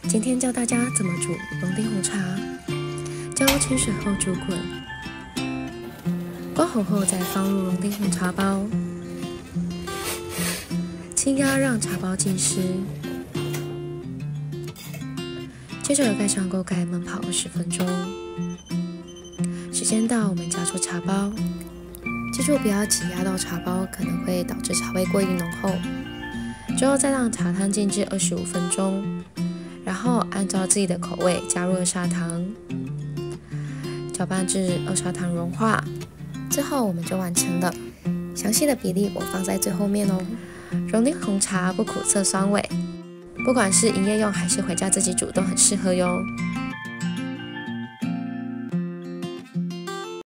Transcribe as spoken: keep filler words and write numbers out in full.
今天教大家怎么煮龙丁红茶。加入清水后煮滚，关火后再放入龙丁红茶包，轻压让茶包浸湿，接着盖上锅盖焖泡二十分钟。时间到，我们加入茶包，记住不要挤压到茶包，可能会导致茶味过于浓厚。最后再让茶汤静置二十五分钟，然后按照自己的口味加入二砂糖，搅拌至二砂糖融化，最后我们就完成了。详细的比例我放在最后面哦。龙丁红茶不苦涩酸味，不管是营业用还是回家自己煮都很适合哟。